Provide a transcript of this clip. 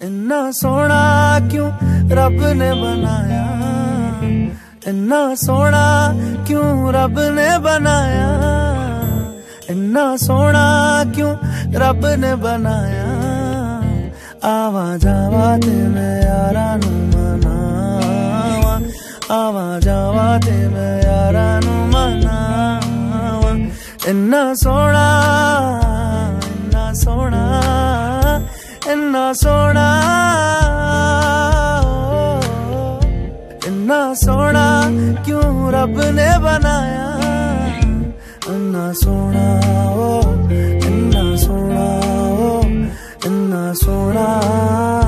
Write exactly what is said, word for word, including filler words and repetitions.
इन्ना सोना क्यों रब ने बनाया, इन्ना सोना क्यों रब ने बनाया, इन्ना सोना क्यों रब ने बनाया। आवा जावा ते मैं यारा नू मनावा, आवा जावा ते मैं यारा नू मनावा। इन्ना सोना इन्ना सोना इन्ना सोना इन्ना सोना क्यों रब ने बनाया। इन्ना सोना ओ इन्ना सोना ओ इन्ना सोना।